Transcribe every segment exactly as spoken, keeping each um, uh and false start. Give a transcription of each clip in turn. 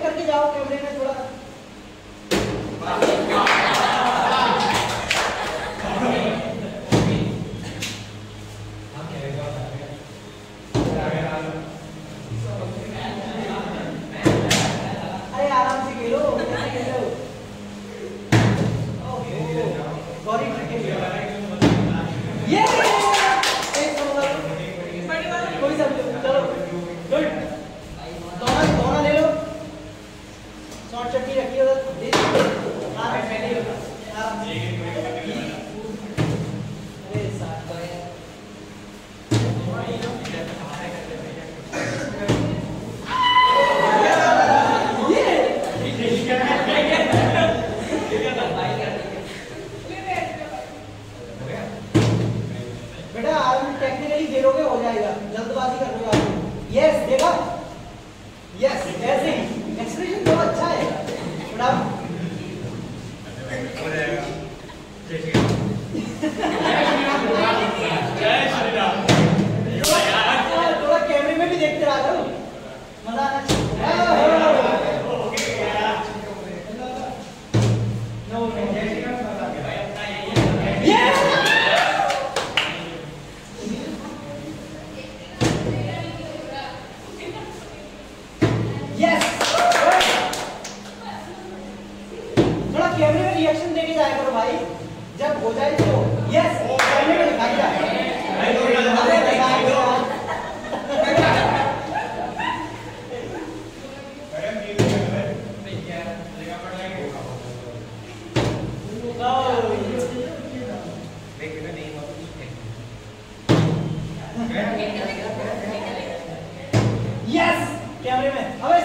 करके जाओ कैमरे में थोड़ा। अरे आराम से खेलो, कैसे खेलो? गौरी ये कोई सब चलो गुड। दोनों दोनों ले लो, शॉर्ट चटनी रखिए उधर। हाँ पहले आराम से। अरे साथ बेटा आप टेक्निकली खेलोगे हो जाएगा, जल्दबाजी कर रहे हो आप। यस देखा, यस ऐसे ही एक्सप्रेशन बहुत अच्छा है बेटा। हो जाएगा। जय श्री राम। जय श्री राम। थोड़ा कैमरे में भी देखते रहा करो, मजा आना चाहिए। कैमरे में रिएक्शन देके जाया करो भाई, जब हो जाए तो यस कैमरे में दिखाई जाए। यस कैमरे में अबे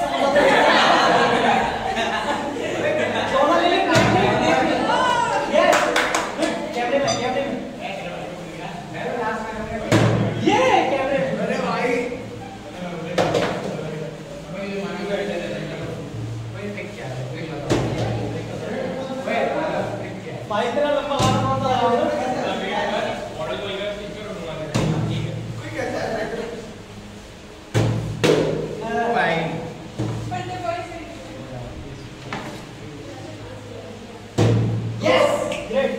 भाई इतना लंबा गाना कौन सा मॉडल को इधर पिक्चर बनवा देते हैं। ठीक है कोई कहता है भाई बर्थडे बॉय से यस ग्रेट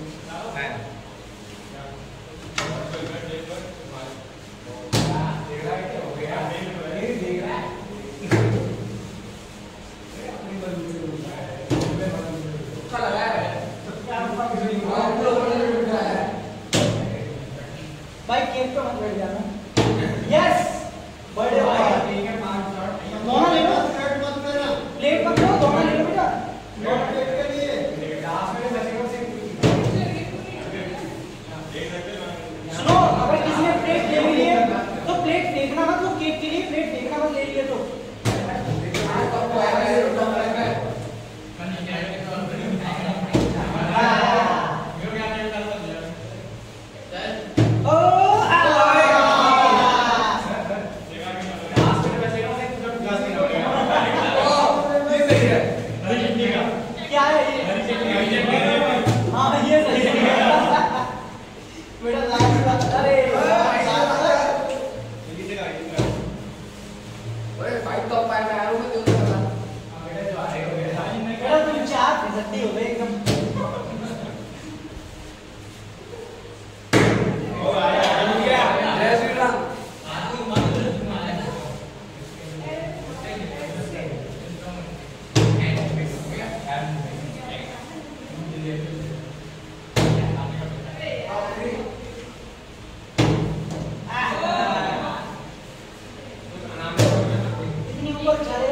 भाई केक पे मत बैठ जाना। यस बर्थडे बॉय ठीक है पांच शॉट दोनों ले लो, शॉट मत करना, प्लेट मत लो, दोनों ले लो बेटा। नॉट प्लेट के लिए लास्ट में बचेगा से सुनो, अगर किसी ने प्लेट ले ली है तो प्लेट फेंकना मत, वो केक के लिए प्लेट फेंकना मत, ले लिए तो क्या है ये? हाँ ये सही है बेटा लास्ट बात। अरे ओए फाइट टॉप फाइव में आ रहा हूं मैं, तो बता बेटा जो आ रहे हो बेटा तुम चार फिसड्डी हो गए एकदम। ओ आया हो गया। जय श्री राम। इतनी ऊपर चले